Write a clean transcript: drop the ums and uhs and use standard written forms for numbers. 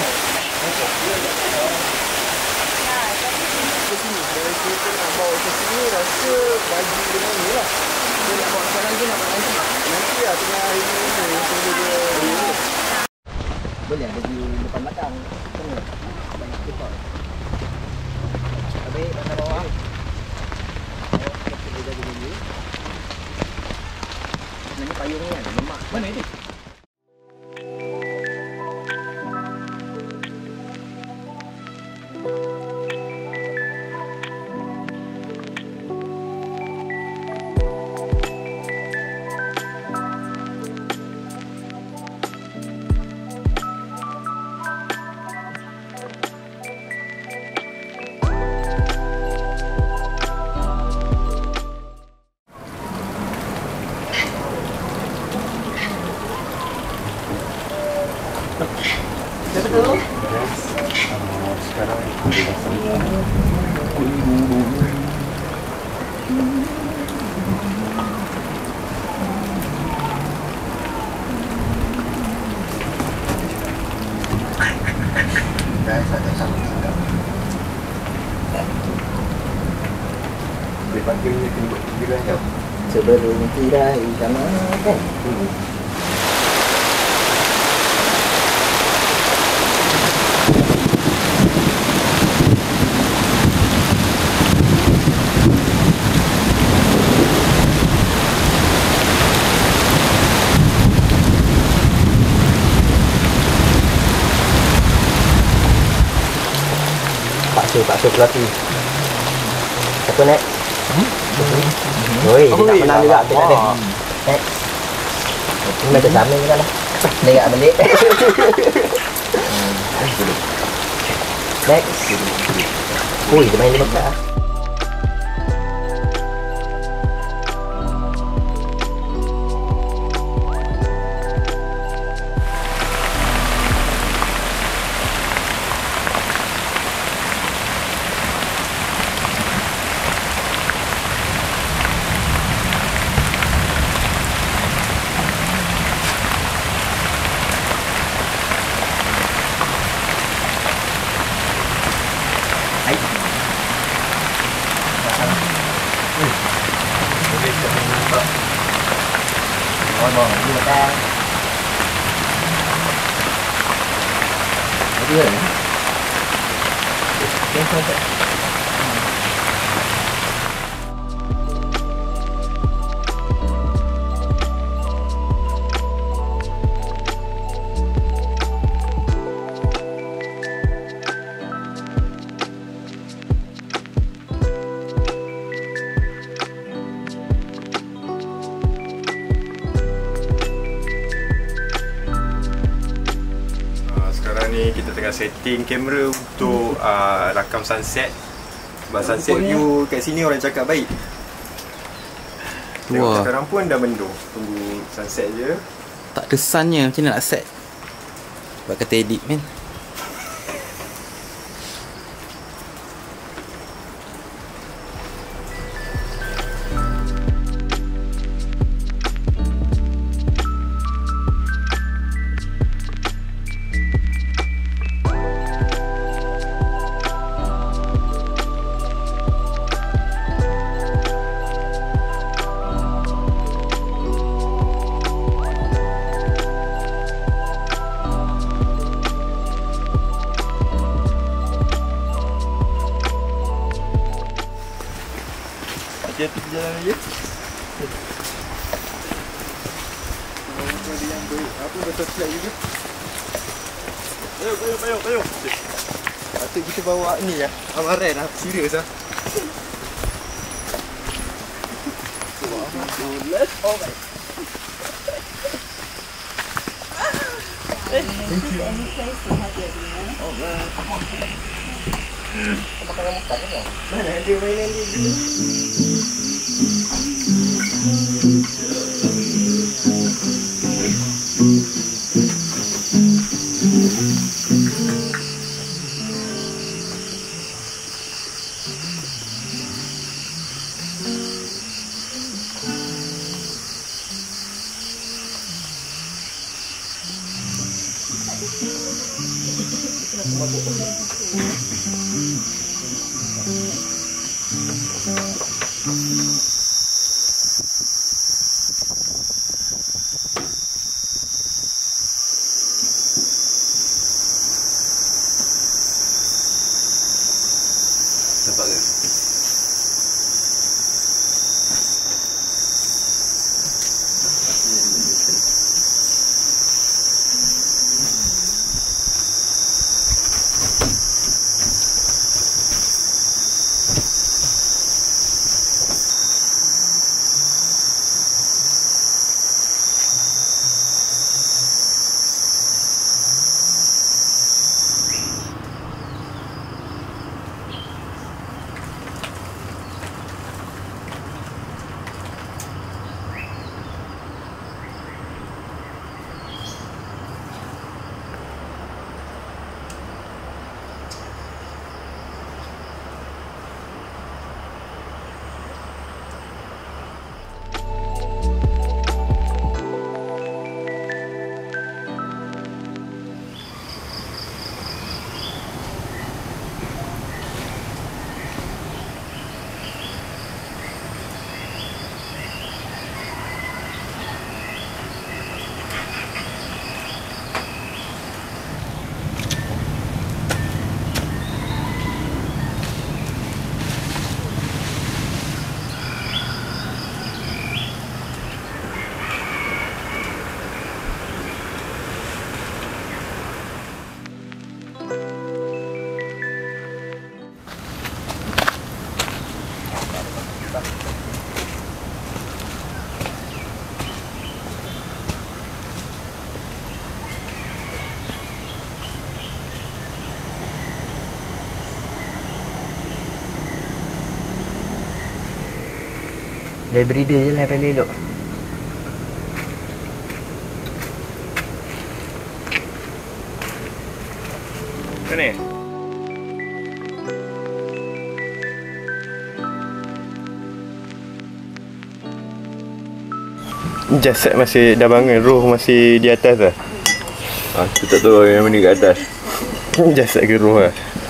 Ke sini. Kalau kita nak bawa ke sini, rasa bagi dengan ni lah. Kita nak bawa sekarang ke nak bawa nanti? Nanti lah tengah hari ni tunggu dia. Boleh ada view depan belakang. Tengok. Banyak cepat. Habis pasal bawah. Kita jaga dulu. Sebenarnya payung ni kan, lemak. Mana ini? Sekarang kita ada sama sedap. Boleh panggil ni kena jam. Sebelum tirai sama kan? Paksa pelatih. Satu next. Oi, dia tak menang juga. Kita ada. Next. Ini macam sama juga lah. Negak balik. Next. Ui, dia main 5 belas. Rồi bò như người ta. Ở dưới này. Cái không phải. Ni kita tengah setting kamera untuk rakam sunset. Sebab sunset view kat sini orang cakap baik. Tengok sekarang pun dah mendung. Tunggu sunset je. Tak ada sunnya, macam mana nak set? Sebab kata edit kan. Hati-hati berjalan aja. Ada yang apa betul flat juga. Ayo. Patut kita bawa ni lah. Amaran lah. Serius lah. Oh my. Thank you. Any place to have your dinner? Oh man. Makan kan ya? Mana dia mainan dia dulu? Nampak ke? Dia breeder je lah paling elok. Macam ni? Jasad masih dah bangun, roh masih di atas lah. Aku tak tahu yang mana kat atas. Jasad ke roh lah.